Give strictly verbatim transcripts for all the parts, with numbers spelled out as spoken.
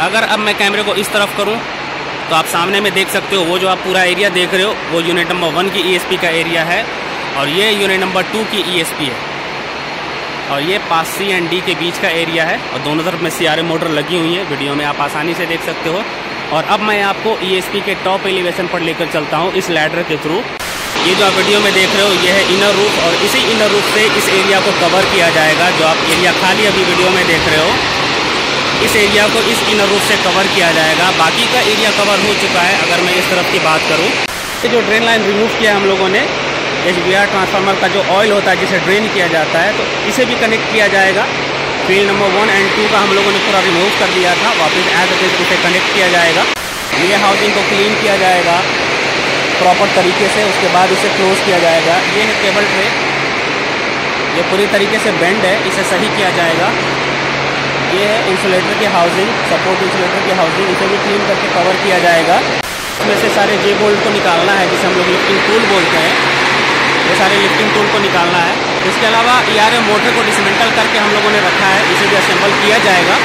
अगर अब मैं कैमरे को इस तरफ करूं तो आप सामने में देख सकते हो वो जो आप पूरा एरिया देख रहे हो वो यूनिट नंबर वन की ईएसपी का एरिया है और ये यूनिट नंबर टू की ईएसपी है और ये पास सी एंड डी के बीच का एरिया है और दोनों तरफ में सीआरएम मोटर लगी हुई है। वीडियो में आप आसानी से देख सकते हो। और अब मैं आपको ईएसपी के टॉप एलिवेशन पर लेकर चलता हूँ इस लैडर के थ्रू। ये जो आप वीडियो में देख रहे हो ये है इनर रूफ और इसी इनर रूफ से इस एरिया को कवर किया जाएगा। जो आप एरिया खाली अभी वीडियो में देख रहे हो इस एरिया को इस इनर रूफ से कवर किया जाएगा। बाकी का एरिया कवर हो चुका है। अगर मैं इस तरफ की बात करूँ तो जो ड्रेन लाइन रिमूव किया हम लोगों ने एच बी आर ट्रांसफार्मर का जो ऑयल होता है जिसे ड्रेन किया जाता है तो इसे भी कनेक्ट किया जाएगा। Field number one and two का हम लोगों ने पूरा रिमूव कर दिया था, वापस एज इट इज उसे कनेक्ट किया जाएगा। ये हाउसिंग को क्लीन किया जाएगा प्रॉपर तरीके से, उसके बाद इसे क्लोज किया जाएगा। ये है केबल ट्रे, ये पूरी तरीके से बेंड है, इसे सही किया जाएगा। ये है इंसुलेटर की हाउसिंग, सपोर्ट इंसुलेटर की हाउसिंग, इसे भी क्लीन करके कवर किया जाएगा। इसमें से सारे जे बोल्ट को निकालना है जिसे हम लोग लिफ्टिंग टूल बोलते हैं। ये सारे लिफ्टिंग टूल को निकालना है। इसके अलावा ईआरएम मोटर को डिसमेंटल करके हम लोगों ने रखा है, इसे भी असेंबल किया जाएगा।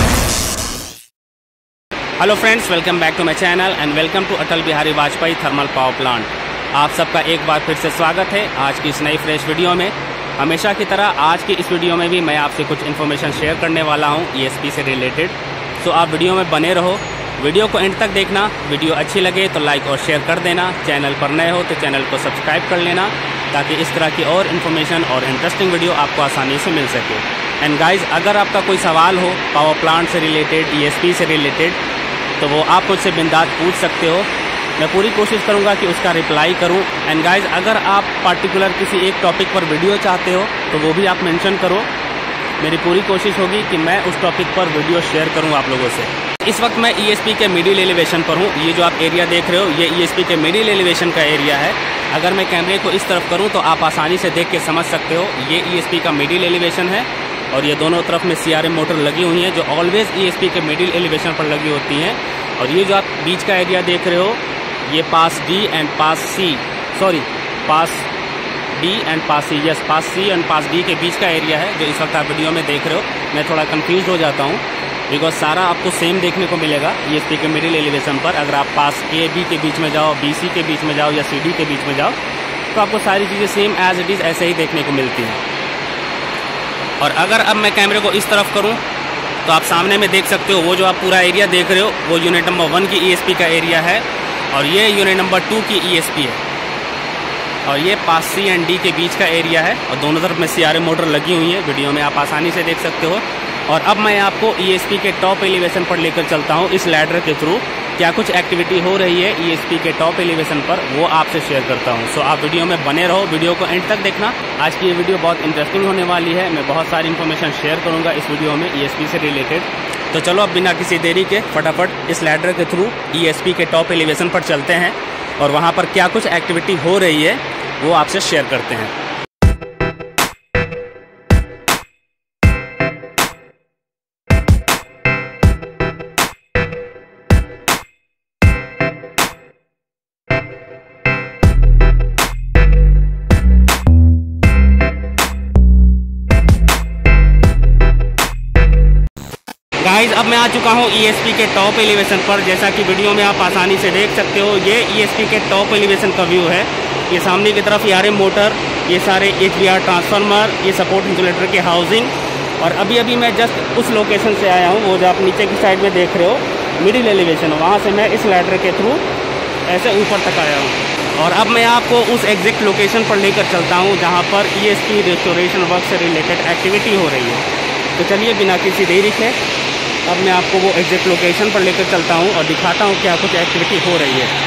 Hello friends, welcome back to my channel and welcome to Atal Bihari Vajpayee thermal power plant. आप सबका एक बार फिर से स्वागत है आज की इस नई फ्रेश वीडियो में। हमेशा की तरह आज की इस वीडियो में भी मैं आपसे कुछ इन्फॉर्मेशन शेयर करने वाला हूँ ईएसपी से रिलेटेड। सो आप वीडियो में बने रहो, वीडियो को एंड तक देखना। वीडियो अच्छी लगे तो लाइक और शेयर कर देना। चैनल पर नए हो तो चैनल को सब्सक्राइब कर लेना ताकि इस तरह की और इन्फॉर्मेशन और इंटरेस्टिंग वीडियो आपको आसानी से मिल सके। एंड गाइज, अगर आपका कोई सवाल हो पावर प्लांट से रिलेटेड, ईएसपी से रिलेटेड, तो वो आप मुझसे बिंदास पूछ सकते हो। मैं पूरी कोशिश करूंगा कि उसका रिप्लाई करूं। एंड गाइज, अगर आप पार्टिकुलर किसी एक टॉपिक पर वीडियो चाहते हो तो वो भी आप मेंशन करो। मेरी पूरी कोशिश होगी कि मैं उस टॉपिक पर वीडियो शेयर करूं आप लोगों से। इस वक्त मैं ईएसपी के मिडिल एलिवेशन पर हूं। ये जो आप एरिया देख रहे हो ये ईएसपी के मिडिल एलिवेशन का एरिया है। अगर मैं कैमरे को इस तरफ करूं तो आप आसानी से देख के समझ सकते हो ये ईएसपी का मिडिल एलिवेशन है और ये दोनों तरफ में सीआरएम मोटर लगी हुई है जो ऑलवेज ईएसपी के मिडिल एलिवेशन पर लगी होती हैं। और ये जो आप बीच का एरिया देख रहे हो ये pass D and pass C sorry pass D and pass C yes pass C and pass D के बीच का एरिया है जो इस वक्त आप वीडियो में देख रहे हो। मैं थोड़ा कंफ्यूज हो जाता हूँ बिकॉज सारा आपको सेम देखने को मिलेगा ईएसपी के मिडिल एलिवेशन पर। अगर आप पास ए बी के बीच में जाओ, बी सी के बीच में जाओ या सी डी के बीच में जाओ तो आपको सारी चीज़ें सेम एज इट इज़ ऐसे ही देखने को मिलती हैं। और अगर अब मैं कैमरे को इस तरफ करूं तो आप सामने में देख सकते हो वो जो आप पूरा एरिया देख रहे हो वो यूनिट नंबर वन की ईएसपी का एरिया है और ये यूनिट नंबर टू की ईएसपी है और ये पास सी एंड डी के बीच का एरिया है और दोनों तरफ में सीआरएम मोटर लगी हुई है। वीडियो में आप आसानी से देख सकते हो। और अब मैं आपको ईएसपी के टॉप एलिवेशन पर लेकर चलता हूं इस लैडर के थ्रू। क्या कुछ एक्टिविटी हो रही है ईएसपी के टॉप एलिवेशन पर वो आपसे शेयर करता हूं। सो आप वीडियो में बने रहो, वीडियो को एंड तक देखना। आज की ये वीडियो बहुत इंटरेस्टिंग होने वाली है। मैं बहुत सारी इन्फॉर्मेशन शेयर करूंगा इस वीडियो में ईएसपी से रिलेटेड। तो चलो अब बिना किसी देरी के फटाफट इस लैडर के थ्रू ईएसपी के टॉप एलिवेशन पर चलते हैं और वहाँ पर क्या कुछ एक्टिविटी हो रही है वो आपसे शेयर करते हैं। गाइस, अब मैं आ चुका हूँ ईएसपी के टॉप एलिवेशन पर। जैसा कि वीडियो में आप आसानी से देख सकते हो ये ईएसपी के टॉप एलिवेशन का व्यू है। ये सामने की तरफ ईआरएम मोटर, ये सारे एचबीआर ट्रांसफार्मर, ये सपोर्ट इंसुलेटर की हाउसिंग। और अभी अभी मैं जस्ट उस लोकेशन से आया हूँ वो जो आप नीचे की साइड में देख रहे हो मिडिल एलिवेशन, वहाँ से मैं इस लैडर के थ्रू ऐसे ऊपर तक आया हूँ। और अब मैं आपको उस एग्जैक्ट लोकेशन पर लेकर चलता हूँ जहाँ पर ईएसपी रिस्टोरेशन वर्क से रिलेटेड एक्टिविटी हो रही है। तो चलिए बिना किसी देरी के अब मैं आपको वो एग्जैक्ट लोकेशन पर लेकर चलता हूँ और दिखाता हूँ क्या कुछ एक्टिविटी हो रही है।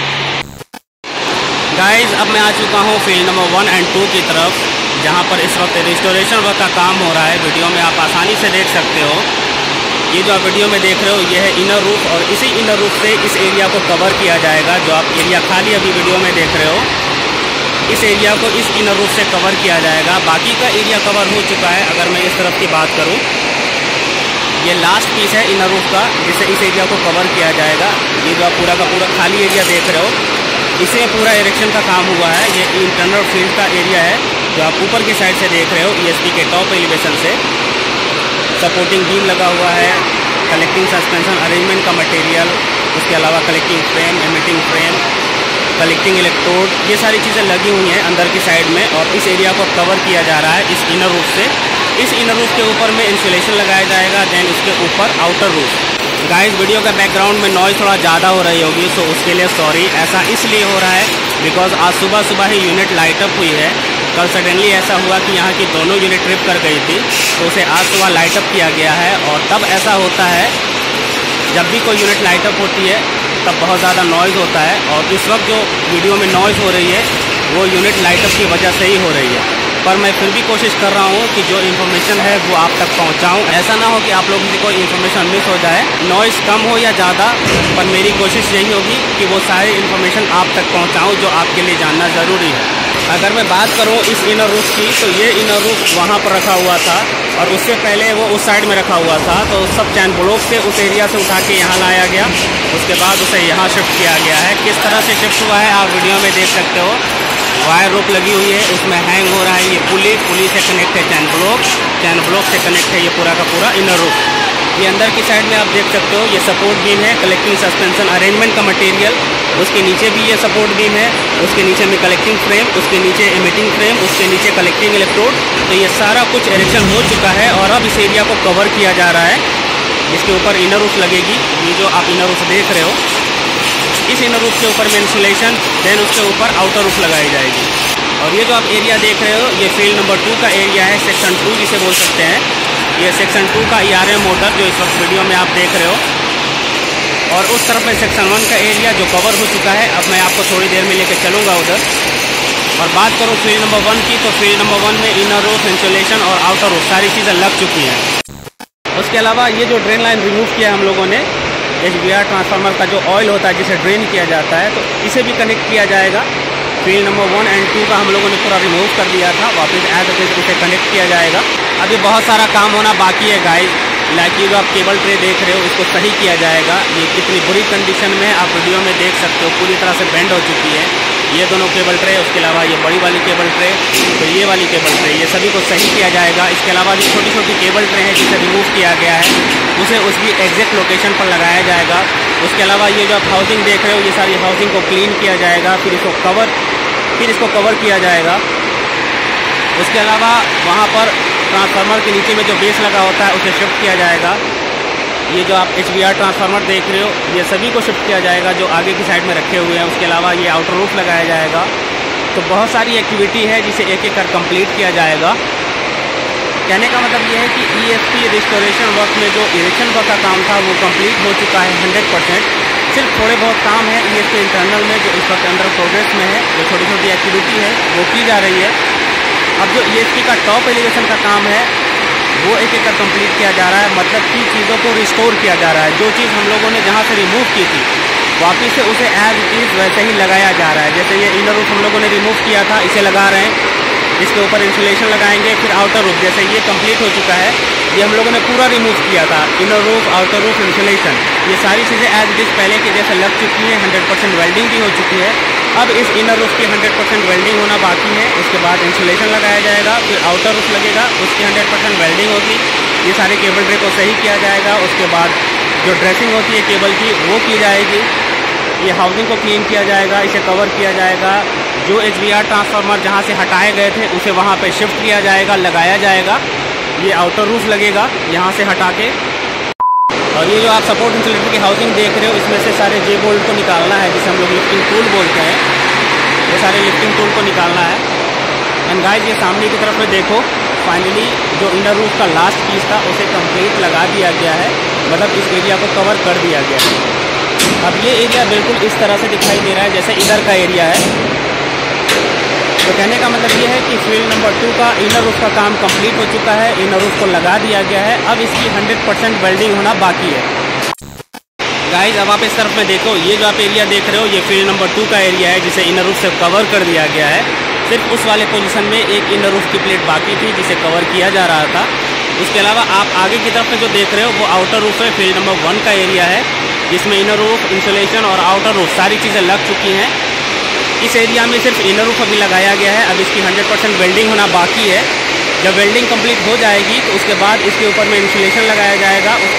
गाइस, अब मैं आ चुका हूँ field number one and two की तरफ जहाँ पर इस वक्त रिस्टोरेशन वर्क का काम हो रहा है। वीडियो में आप आसानी से देख सकते हो। ये जो आप वीडियो में देख रहे हो ये है इनर रूफ और इसी इनर रूफ से इस एरिया को कवर किया जाएगा। जो आप एरिया खाली अभी वीडियो में देख रहे हो इस एरिया को इस इनर रूफ से कवर किया जाएगा। बाकी का एरिया कवर हो चुका है। अगर मैं इस तरफ की बात करूँ ये लास्ट पीस है इनर रूफ का जिससे इस एरिया को कवर किया जाएगा। ये जो आप पूरा का पूरा खाली एरिया देख रहे हो इसे पूरा इरेक्शन का काम हुआ है। ये इंटरनल फील्ड का एरिया है जो आप ऊपर की साइड से देख रहे हो ईएसपी के टॉप एलिवेशन से। सपोर्टिंग बीम लगा हुआ है, कलेक्टिंग सस्पेंशन अरेंजमेंट का मटेरियल, उसके अलावा collecting frame, emitting frame, collecting electrode, ये सारी चीज़ें लगी हुई हैं अंदर की साइड में। और इस एरिया को कवर किया जा रहा है इस इनर रूफ से। इस इनर रूफ के ऊपर में इंसुलेशन लगाया जाएगा, देन उसके ऊपर आउटर रूफ। गाइस, वीडियो का बैकग्राउंड में नॉइज़ थोड़ा ज़्यादा हो रही होगी, सो उसके लिए सॉरी। ऐसा इसलिए हो रहा है बिकॉज आज सुबह सुबह ही यूनिट लाइट अप हुई है। कल सडनली ऐसा हुआ कि यहाँ की दोनों यूनिट ट्रिप कर गई थी, तो उसे आज सुबह लाइट अप किया गया है। और तब ऐसा होता है जब भी कोई यूनिट लाइट अप होती है तब बहुत ज़्यादा नॉइज़ होता है। और इस वक्त जो वीडियो में नॉइज़ हो रही है वो यूनिट लाइट अप की वजह से ही हो रही है। पर मैं फिर भी कोशिश कर रहा हूँ कि जो इन्फॉर्मेशन है वो आप तक पहुँचाऊँ। ऐसा ना हो कि आप लोगों से कोई इन्फॉर्मेशन मिस हो जाए, नॉइज़ कम हो या ज़्यादा, पर मेरी कोशिश यही होगी कि वो सारी इन्फॉर्मेशन आप तक पहुँचाऊँ जो आपके लिए जानना ज़रूरी है। अगर मैं बात करूँ इस इनर रूफ की, तो ये इनर रूफ वहाँ पर रखा हुआ था और उससे पहले वो उस साइड में रखा हुआ था। तो सब चैन ब्लॉक से उस एरिया से उठा के यहाँ लाया गया, उसके बाद उसे यहाँ शिफ्ट किया गया है। किस तरह से शिफ्ट हुआ है आप वीडियो में देख सकते हो। वायर रोप लगी हुई है, उसमें हैंग हो रहा है ये पुली, पुली से कनेक्ट है चैन ब्लॉक, चैन ब्लॉक से कनेक्ट है ये पूरा का पूरा इनर रूफ। ये अंदर की साइड में आप देख सकते हो ये सपोर्ट बीम है, कलेक्टिंग सस्पेंशन अरेंजमेंट का मटेरियल। उसके नीचे भी ये सपोर्ट बीम है, उसके नीचे में कलेक्टिंग फ्रेम, उसके नीचे एमिटिंग फ्रेम, उसके नीचे कलेक्टिंग इलेक्ट्रोड। तो ये सारा कुछ इरेक्शन हो चुका है और अब इस एरिया को कवर किया जा रहा है। इसके ऊपर इनर रूफ लगेगी, ये जो आप इनर रूफ देख रहे हो, इस इनर रूफ के ऊपर में इंसुलेशन, देन उसके ऊपर आउटर रूफ लगाई जाएगी। और ये जो आप एरिया देख रहे हो ये फील्ड नंबर टू का एरिया है, सेक्शन टू जिसे बोल सकते हैं। ये सेक्शन टू का ई आर एम मोटर जो इस वक्त वीडियो में आप देख रहे हो। और उस तरफ में सेक्शन वन का एरिया जो कवर हो चुका है। अब मैं आपको थोड़ी देर में लेकर चलूँगा उधर। और बात करूँ फील्ड नंबर वन की, तो फील्ड नंबर वन में इनर रूफ, इंसुलेशन और आउटर रूफ सारी चीज़ें लग चुकी हैं। उसके अलावा ये जो ड्रेन लाइन रिमूव किया हम लोगों ने, एच बी आर ट्रांसफार्मर का जो ऑयल होता है जिसे ड्रेन किया जाता है, तो इसे भी कनेक्ट किया जाएगा। Field number one and two का हम लोगों ने पूरा रिमूव कर दिया था, वापस एज इट इज उसे कनेक्ट किया जाएगा। अभी बहुत सारा काम होना बाकी है गाइस। लाइक ये जो आप केबल ट्रे देख रहे हो इसको सही किया जाएगा। ये कितनी बुरी कंडीशन में आप वीडियो में देख सकते हो, पूरी तरह से बेंड हो चुकी है ये दोनों केबल ट्रे। उसके अलावा ये बड़ी वाली केबल ट्रे, तो ये वाली केबल ट्रे, ये सभी को सही किया जाएगा। इसके अलावा जो छोटी छोटी केबल ट्रे हैं जिसे रिमूव किया गया है उसे उसकी एग्जैक्ट लोकेशन पर लगाया जाएगा। उसके अलावा ये जो आप हाउसिंग देख रहे हो ये सारी हाउसिंग को क्लीन किया जाएगा, फिर इसको कवर फिर इसको कवर किया जाएगा। उसके अलावा वहाँ पर ट्रांसफार्मर के नीचे में जो बेस लगा होता है उसे शिफ्ट किया जाएगा। ये जो आप एच बी आर ट्रांसफार्मर देख रहे हो ये सभी को शिफ्ट किया जाएगा जो आगे की साइड में रखे हुए हैं। उसके अलावा ये आउटर रूफ लगाया जाएगा। तो बहुत सारी एक्टिविटी है जिसे एक एक कर कंप्लीट किया जाएगा। कहने का मतलब ये है कि E F T restoration work में जो इरेक्शन वर्क का काम था वो कंप्लीट हो चुका है हंड्रेड परसेंट। सिर्फ थोड़े बहुत काम है ई एफ टी इंटरनल में जो इस वक्त अंडर प्रोग्रेस में है, जो छोटी छोटी एक्टिविटी है वो की जा रही है। अब जो ई एफ टी का टॉप एलिवेशन का काम है वो एक एक कर कंप्लीट किया जा रहा है, मतलब कि चीज़ों को रिस्टोर किया जा रहा है। जो चीज़ हम लोगों ने जहाँ से रिमूव की थी वापस से उसे एज इट इज़ वैसे ही लगाया जा रहा है। जैसे ये इनर रूफ हम लोगों ने रिमूव किया था, इसे लगा रहे हैं, इसके ऊपर इंसुलेशन लगाएंगे, फिर आउटर रूफ जैसे ये कंप्लीट हो चुका है। ये हम लोगों ने पूरा रिमूव किया था, inner roof, outer roof, insulation, ये सारी चीज़ें एज इट इज़ पहले के जैसे लग चुकी है, हंड्रेड परसेंट वेल्डिंग भी हो चुकी है। अब इस इनर रूफ की हंड्रेड परसेंट वेल्डिंग होना बाकी है। उसके बाद इंसुलेशन लगाया जाएगा, फिर आउटर रूफ लगेगा, उसकी हंड्रेड परसेंट वेल्डिंग होगी। ये सारे केबल ट्रे को सही किया जाएगा। उसके बाद जो ड्रेसिंग होती है केबल की वो की जाएगी। ये हाउसिंग को क्लीन किया जाएगा, इसे कवर किया जाएगा। जो एच बी आर ट्रांसफार्मर जहाँ से हटाए गए थे उसे वहाँ पे शिफ्ट किया जाएगा, लगाया जाएगा। ये आउटर रूफ लगेगा यहाँ से हटा के। और ये जो आप सपोर्ट इंसुलेटर की हाउसिंग देख रहे हो इसमें से सारे जे बोल्ट को निकालना है, जिसे हम लोग लिफ्टिंग टूल बोलते हैं। ये सारे लिफ्टिंग टूल को निकालना है। एंड गाइस ये सामने की तरफ में देखो, फाइनली जो इनर रूफ का लास्ट पीस था उसे कंप्लीट लगा दिया गया है, मतलब इस एरिया को कवर कर दिया गया है। अब ये एरिया बिल्कुल इस तरह से दिखाई दे रहा है जैसे इधर का एरिया है। तो कहने का मतलब ये है कि फील्ड नंबर टू का इनर रूफ का काम कंप्लीट हो चुका है, इनर रूफ को लगा दिया गया है। अब इसकी हंड्रेड परसेंट वेल्डिंग होना बाकी है। गाइस अब आप इस तरफ में देखो, ये जो आप एरिया देख रहे हो ये फील्ड नंबर टू का एरिया है जिसे इनर रूफ से कवर कर दिया गया है। सिर्फ उस वाले पोजीशन में एक इनर रूफ की प्लेट बाकी थी जिसे कवर किया जा रहा था। उसके अलावा आप आगे की तरफ में जो देख रहे हो वो आउटर रूफ है, फील्ड नंबर वन का एरिया है जिसमें इनर रूफ, इंसुलेशन और आउटर रूफ सारी चीज़ें लग चुकी हैं। इस एरिया में सिर्फ इनर रूफ अभी लगाया गया है। अब इसकी हंड्रेड परसेंट वेल्डिंग होना बाकी है। जब वेल्डिंग कंप्लीट हो जाएगी तो उसके बाद इसके ऊपर में इंसुलेशन लगाया जाएगा। उसके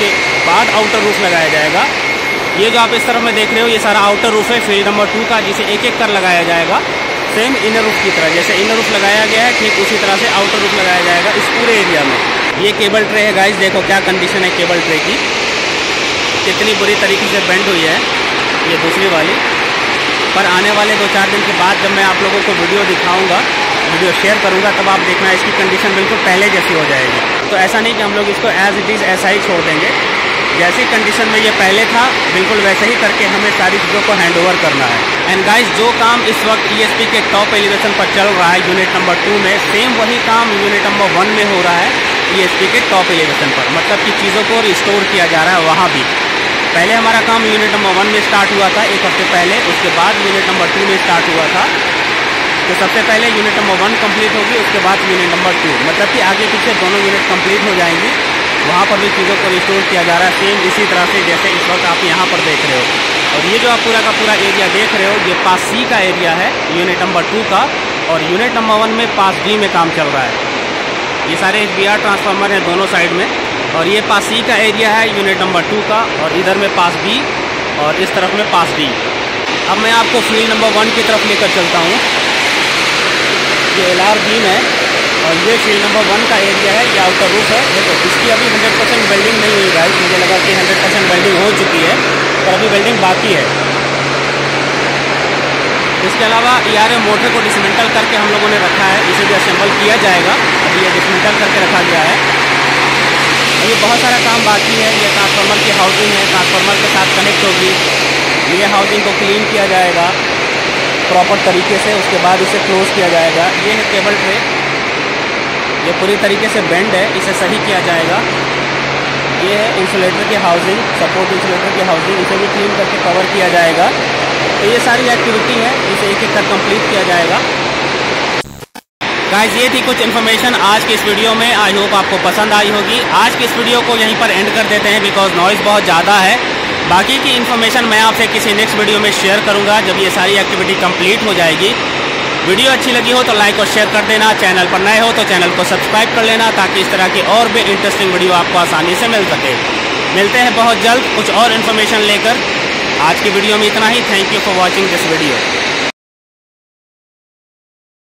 बाद आउटर रूफ लगाया जाएगा। ये जो आप इस तरफ में देख रहे हो ये सारा आउटर रूफ है फील्ड नंबर टू का, जिसे एक एक कर लगाया जाएगा सेम इनर रूफ की तरह। जैसे इनर रूफ लगाया गया है ठीक उसी तरह से आउटर रूफ लगाया जाएगा इस पूरे एरिया में। ये केबल ट्रे है गाइस, देखो क्या कंडीशन है केबल ट्रे की, कितनी बुरी तरीके से बेंड हुई है ये दूसरी वाली। पर आने वाले दो चार दिन के बाद जब मैं आप लोगों को वीडियो दिखाऊंगा, वीडियो शेयर करूंगा, तब आप देखना इसकी कंडीशन बिल्कुल पहले जैसी हो जाएगी। तो ऐसा नहीं कि हम लोग इसको एज इट इज़ ऐसा ही छोड़ देंगे, जैसी कंडीशन में ये पहले था बिल्कुल वैसे ही करके हमें सारी चीज़ों को हैंड ओवर करना है। एंड गाइस जो काम इस वक्त ईएसपी के टॉप एलिवेशन पर चल रहा है यूनिट नंबर टू में, सेम वही काम यूनिट नंबर वन में हो रहा है ईएसपी के टॉप एलिवेशन पर। मतलब कि चीज़ों को रिस्टोर किया जा रहा है वहाँ भी। पहले हमारा काम यूनिट नंबर वन में स्टार्ट हुआ था एक हफ्ते पहले, उसके बाद यूनिट नंबर टू में स्टार्ट हुआ था। तो सबसे पहले यूनिट नंबर वन कंप्लीट होगी, उसके बाद यूनिट नंबर टू, मतलब कि आगे पीछे दोनों यूनिट कंप्लीट हो जाएंगे। वहाँ पर भी चीज़ों को रिस्टोर किया जा रहा है सेम इसी तरह से जैसे इस वक्त आप यहाँ पर देख रहे हो। और ये जो आप पूरा का पूरा एरिया देख रहे हो ये पास सी का एरिया है यूनिट नंबर टू का, और यूनिट नंबर वन में पास डी में काम चल रहा है। ये सारे बी आर ट्रांसफार्मर हैं दोनों साइड में, और ये पास सी का एरिया है यूनिट नंबर टू का, और इधर में पास बी और इस तरफ में पास डी। अब मैं आपको फील्ड नंबर वन की तरफ लेकर चलता हूँ। ये एल आर बीम है और ये फील्ड नंबर वन का एरिया है, ये आउटर रूफ है। देखो इसकी अभी हंड्रेड परसेंट वेल्डिंग नहीं हुई गाइस, मुझे लगा कि हंड्रेड परसेंट वेल्डिंग हो चुकी है पर अभी वेल्डिंग बाकी है। इसके अलावा ई आर ए मोटर को डिसमेंटल करके हम लोगों ने रखा है, इसे भी असेंबल किया जाएगा। अभी ये डिसमेंटल करके रखा गया है। ये बहुत सारा काम बाकी है। ये ट्रांसफार्मर की हाउसिंग है, ट्रांसफार्मर के साथ कनेक्ट होगी। ये हाउसिंग को क्लीन किया जाएगा प्रॉपर तरीके से, उसके बाद इसे क्लोज किया जाएगा। ये है केबल ट्रे, ये पूरी तरीके से बेंड है, इसे सही किया जाएगा। ये है इंसुलेटर की हाउसिंग, सपोर्ट इंसुलेटर की हाउसिंग, इसे भी क्लीन करके कवर किया जाएगा। तो ये सारी एक्टिविटी है, इसे एक एक कर कंप्लीट किया जाएगा। गाइस ये थी कुछ इन्फॉर्मेशन आज की इस वीडियो में, आई होप आपको पसंद आई होगी। आज की इस वीडियो को यहीं पर एंड कर देते हैं बिकॉज नॉइज़ बहुत ज़्यादा है। बाकी की इन्फॉर्मेशन मैं आपसे किसी नेक्स्ट वीडियो में शेयर करूंगा जब ये सारी एक्टिविटी कंप्लीट हो जाएगी। वीडियो अच्छी लगी हो तो लाइक और शेयर कर देना, चैनल पर नए हो तो चैनल को सब्सक्राइब कर लेना ताकि इस तरह की और भी इंटरेस्टिंग वीडियो आपको आसानी से मिल सके। मिलते हैं बहुत जल्द कुछ और इन्फॉर्मेशन लेकर। आज की वीडियो में इतना ही। Thank you for watching this video.